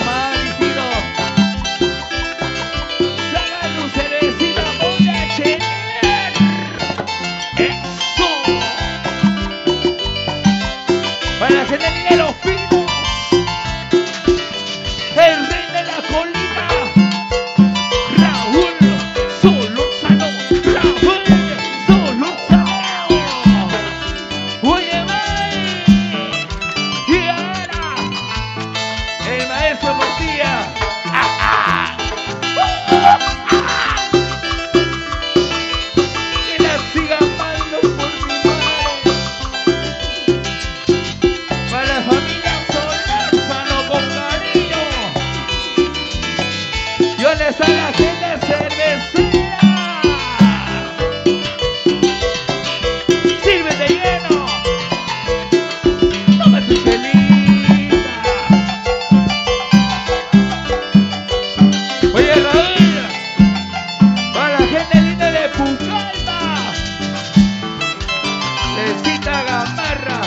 tomar, hijito. Saca tu cervecita, ponte a chequear. Eso. Para la gente de los pinos. El rey de la colina. Raúl Solórzano. Raúl Solórzano. Oye, y ahora el maestro Montilla. Que la siga amando por mi madre. Para la familia Solórzano con cariño. Yo les hago a la gente cervecera. Sírvete lleno. Toma tu chelita. Oye, Raúl, para la gente linda de Pucallpa, necesita Gamarra.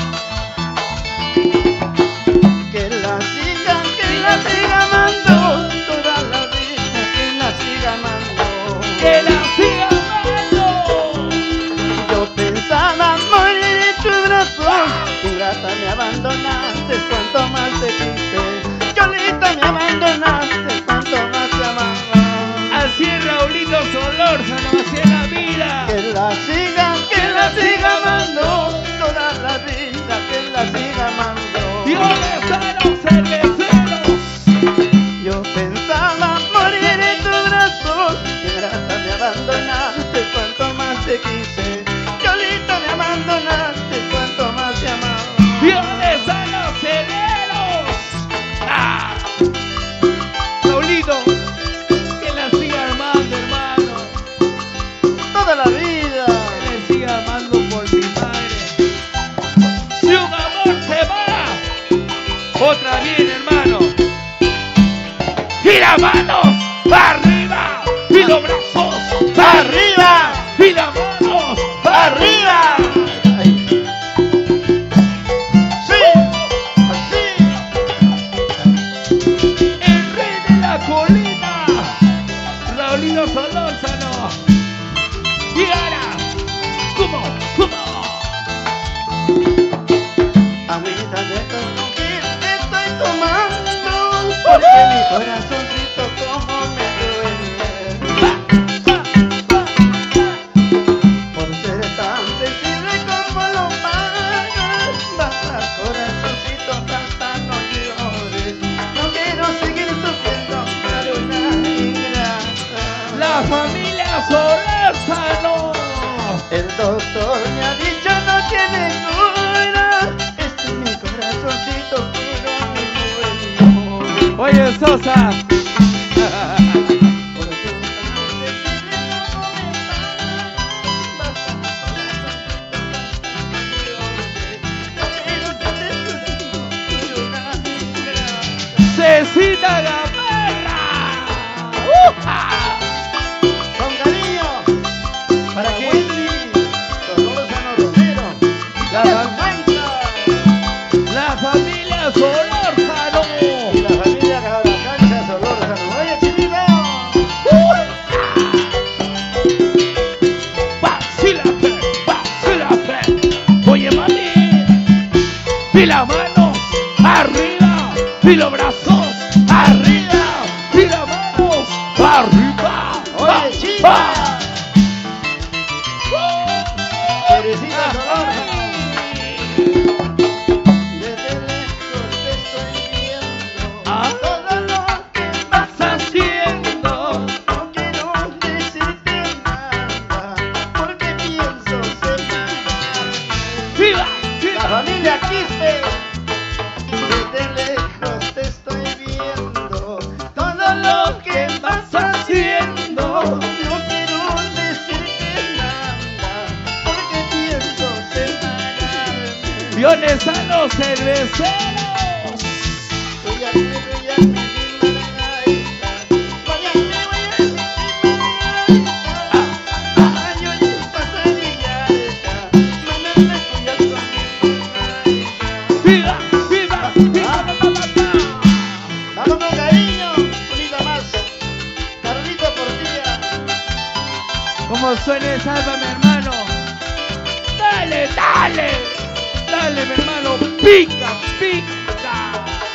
Que la siga amando toda la vida, que la siga amando. Que la siga amando. Yo pensaba morir en tus brazos, ingrata me abandonaste, cuanto más te quise. Yolita me abandonaste, cuanto más te amaba. Así es Raulito Solórzano, así es la vida. Que la siga amando toda la vida, que la siga amando. Dios les da los cerveceros. Yo pensaba morir en tus brazos, ingrata me abandonaste, cuanto más te quise. Yolita me abandonaste, cuanto más te amaba. Dios les da los cerveros. Raulito, que la siga amando, hermano. Toda la vida. Que le siga amando por mi madre. Si un amor se va, otra viene, hermano. Y las manos arriba, y los brazos arriba, y las manos arriba. Ay. Sí, así. El rey de la colina, Raulito Solórzano. Y ahora, ¿cómo? Agüita de coquín estoy tomando, porque mi corazoncito como me duele. Por ser tan sensible como lo pagas, basta corazoncito, basta no llores. No quiero seguir sufriendo por una ingrata. La familia Solórzano. El doctor me ha dicho no tiene cura. Este es mi corazoncito puro, mi dueño. Oye, Sosa. Por ser tan sensible como me pagas, basta corazoncito, basta no quiero que te sufrir por una ingrata. Cecita Gamarra. Con cariño, para que Solórzano Romero, La familia Solórzano. y la familia Cancha Solórzano. Oye, chiquito. Vacílate. Oye, mami. Y las manos arriba, y los brazos arriba, y las manos arriba. Oye, chica. Teresita Solórzano. Desde lejos te estoy viendo. Todo lo que vas haciendo. No quiero decirte nada, porque pienso separarme. ¡Viva! La familia Quispe. Desde lejos te estoy viendo. Todo lo que vas haciendo. No quiero decirte nada, porque pienso separarme. Viones a los cerveceros. Vamos con cariño, unita más. Carlito Portilla. Como suene salva, mi hermano. Dale, dale. Dale, mi hermano. Pica, pica.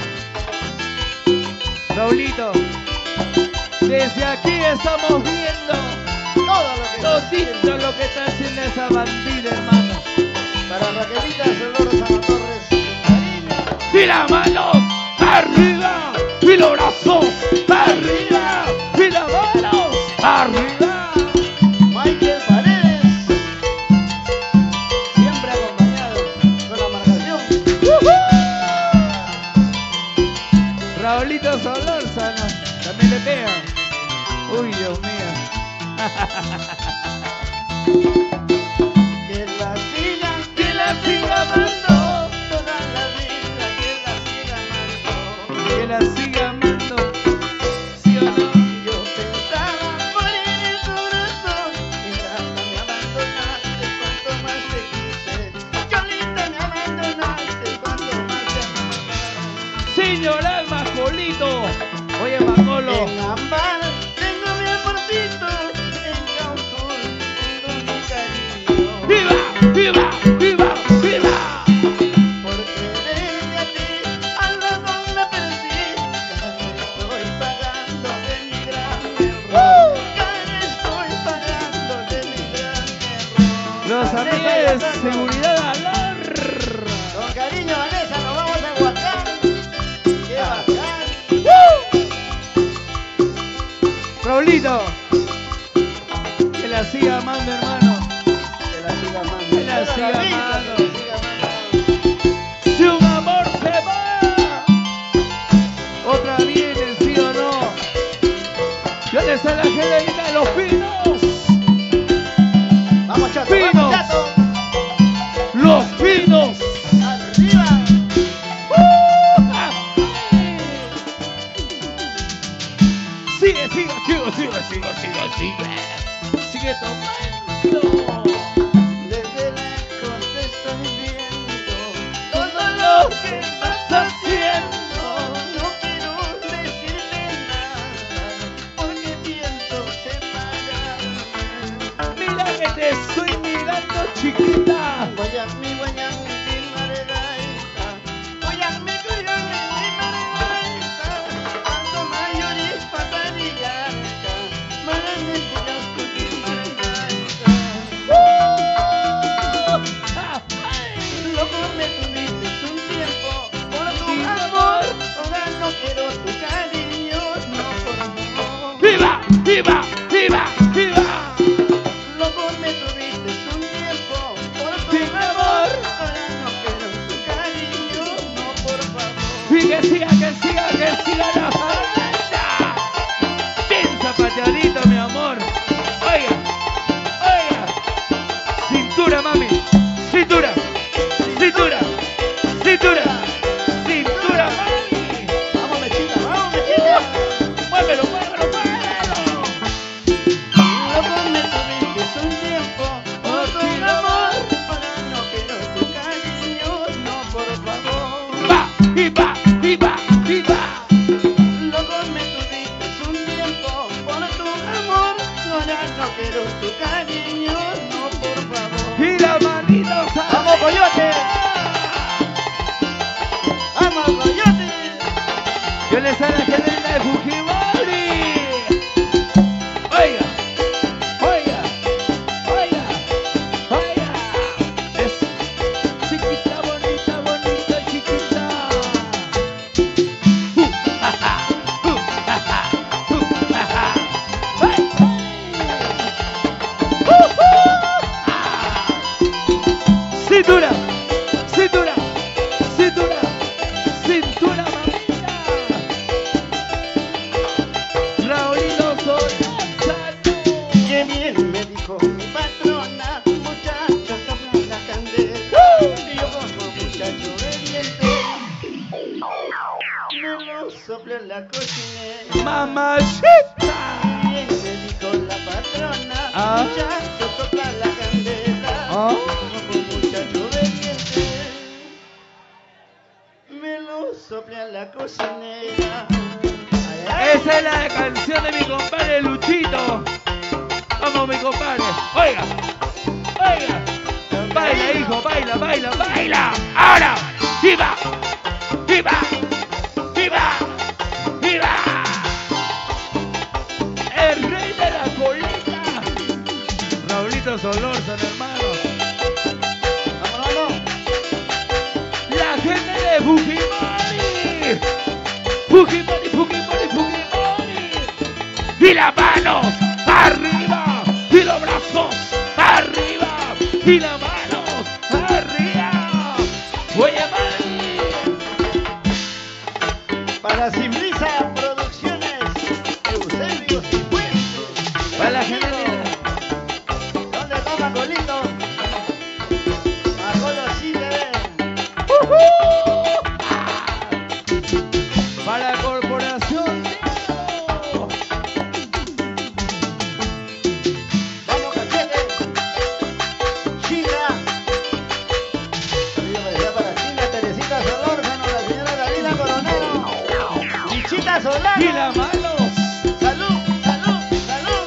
Raulito, desde aquí estamos viendo todito lo que está haciendo esa bandida, hermano. Para Raquelita Dolores Ana Torres, cariño. Y las manos arriba, y los brazos arriba, y las manos arriba. Michael Paredes, siempre acompañado con la marcación. Raulito Solórzano, también le pega. Uy, Dios mío. Que la siga amando toda la vida, que la siga amando. Que la siga amando, ¿sí o no? Yo pensaba morir en tu corazón, ingrata me abandonaste cuanto más te quise. Cholita me abandonaste cuanto más te amaba. Señor Alma Colito. Oye, Manolo. En Ámbar tengo mi amorcito, en Caucul tengo mi cariño. ¡Viva! ¡Viva! ¡Viva! ¡Viva! Por quererte a ti, a la dona perdí. Cada vez estoy pagando de mi gran error. Cada vez estoy pagando de mi gran error. Los Vanessa amigos y de Alejandro. seguridad Alor. Con cariño, Vanessa, nos vamos a Huacán. ¡Qué bacán! Raulito. Que la siga amando, hermano. Que la siga amando. Que la siga vida, amando. que la siga amando. Si un amor se va, otra viene, ¿sí o no? ¿Dónde está la Angelina de los Pinos? Vamos, Chato, Pinos. vamos, Chato. ¡Los Pinos! Arriba. Sigue, sigue, sigue, sigue, sigue, sigue, sigue. Sigue tomando. Desde lejos te estoy viendo. Todo lo que estás haciendo. No quiero decirte nada, porque pienso separarme. Mira que te estoy mirando, chiquita. Guayami, margarita. Guayami, margarita. Cuando mayores pasaríaca, margarita, margarita. Loco me tuviste un tiempo por tu amor. Ahora no quiero tu cariño, no por amor. ¡Viva! ¡Viva! ¡Viva! ¡Viva! Loco me tuviste un tiempo por tu Sin amor. Ahora no quiero tu cariño, no por favor. Y que siga la familia. Bien zapateadito, mi amor. Oiga, oiga. Cintura, mami. Cintura, cintura, cintura, cintura, mami. Vamos mechita, vamos mechita. Muévelo, muévelo, muévelo. Loco me tuviste un tiempo por tu amor. Ahora no quiero tu cariño, no por favor. Va, viva, viva, viva. Loco me tuviste un tiempo por tu amor. Ahora no quiero tu cariño, no por favor. Y la manito ¡Vamos, coyote! ¡Vamos, coyote! Yo le sale a la Angelina de Fujimori. Oiga, oiga, oiga, oiga. Es chiquita, bonita, bonita, chiquita. Ja, ja, ja, ja, ja, ja. ¡Ay! Cintura, cintura, cintura, cintura, mamita. Raulito Solórzano. ¡Qué bien! Me dijo mi patrona, muchacho, sopla la candela. Y yo como muchacho obediente, me lo soplé en la cocinera. Mamacita. Bien me dijo la patrona, Ah. muchacho, sopla la candela. Ah. Como muchacho obediente, me lo soplé en la cocinera. Esa es la canción de mi compadre Luchito. Vamos, mi compadre. Oiga, oiga. Baila, hijo, baila, baila, baila. Ahora, viva, viva, viva, viva. El rey de la colita. Raulito Solórzano, hermano. Vamos, vamos. La gente de Fujimori. Fujimori, Fujimori, Fujimori. Y las manos arriba. Y los brazos arriba. Y las manos arriba. Oye, Mari. Para Simbrisa Producciones, Eusebio Cifuentes. Para la gente de... ¿Dónde está Macolito? Macolo sí le ve. Para Corporación Negro. Vamos, cachete. China. Para China, Teresita Solórzano, la señora Dalila Coronero. Lichita Solano. Y las manos. Salud, salud, salud.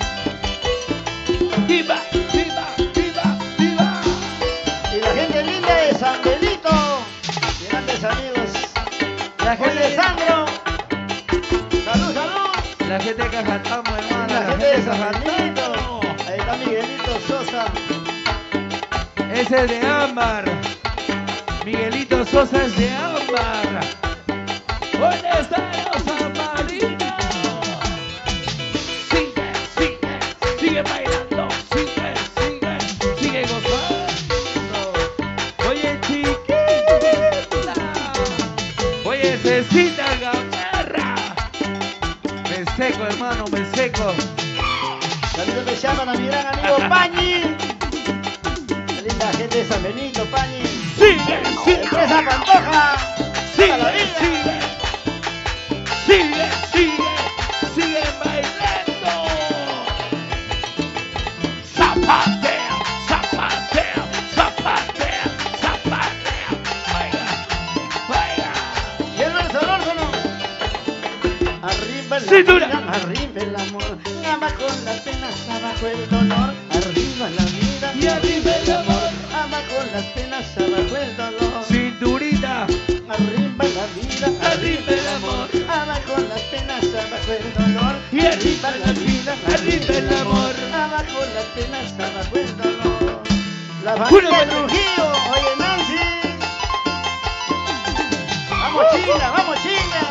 Viva, viva, viva, viva. Y la gente linda de San Benito. Grandes amigos. La gente Oye, Sandro. Salud, salud. La gente de Cajatamo, hermano. La gente de San Cajatamo. Benito. Ahí está Miguelito Sosa. Ese es de ámbar. Miguelito Sosa es de ámbar. ¿Dónde están los ambarinos? Sigue, sigue, sigue bailando. Sigue, sigue, sigue gozando. Oye, chiquita. Oye, Cecita Gamarra. Me seco, hermano, me seco. Saludos que llaman a mi gran amigo Pañi. La linda gente de San Benito, Pañi. Sigue, sigue. Empresa Pantoja. Sigue, Toda la vida. sigue, sigue, sigue, sigue bailando. Zapatea, zapatea, zapatea, zapatea. Vaya, vaya. Y el Solórzano. Arriba el Cintura. amor, arriba el amor. Abajo las penas, abajo el dolor. Arriba la vida. Y arriba el amor. Abajo las penas, abajo el dolor. Cinturita, Arriba la vida, arriba el amor. abajo las penas, abajo el dolor. Y arriba la vida, arriba el amor. Abajo las penas, abajo el dolor. La Una familia de buena- Trujillo, oye Nancy. Vamos China, vamos China.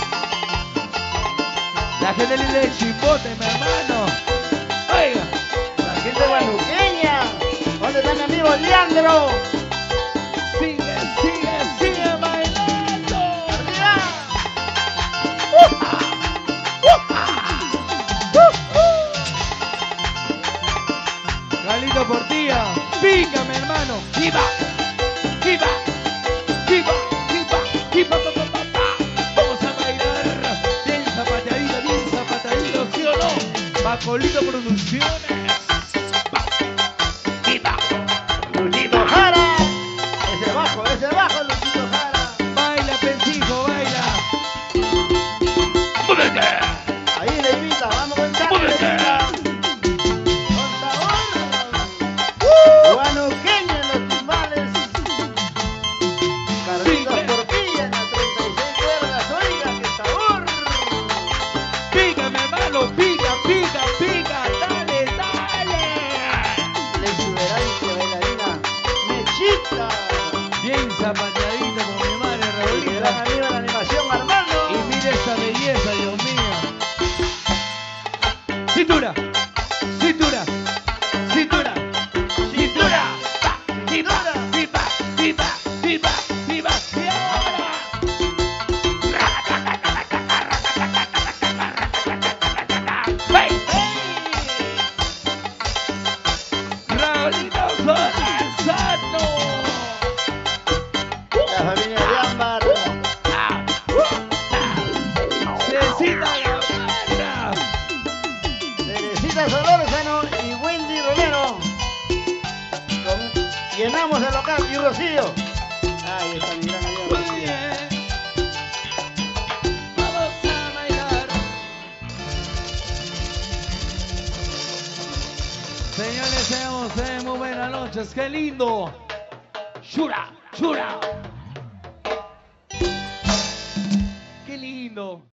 La gente linda de Chimbote, mi hermano. Oiga, La gente guanuqueña. ¿Dónde está mi amigo Leandro? sigue, sigue, sigue bailando. Arriba. Carlito Portilla, pica, mi hermano. Viva, viva, viva, viva, viva, pa, pa, pa, pa. Vamos a bailar bien zapatadito, ¿sí o no? Macolito Producciones. Va. Viva, Luchito Jara. Ese bajo, Luchito Jara. baila, pensijo, baila. ¡Múvete! Ahí le invita, vamos con Chana. ¡Múvete! Con sabor. Guanuqueña en los timbales. Carlitos Portilla en las 36 cuerdas. Oiga, qué sabor. Pica, mi hermano, pica, pica, pica. Dale, dale. Le subirá y bailarina Mechita. Bien zapateadita con mi madre, El gran Raulito. amigo de la animación, Armando. Y mire esa belleza, Dios mío. Cintura, cintura, cintura, cintura. Va, viva, viva, viva, viva, viva. Y ahora. ¡Hey, hey! Raulito Solórzano. La familia de Ámbar. Cecita Gamarra. Teresita Solórzano y Wendy Romero. Llenamos el local y Rocío. Ahí está mi gran amigo Muy Rocío. bien. Vamos a bailar. buenas noches, qué lindo. Chura, chura. Qué lindo.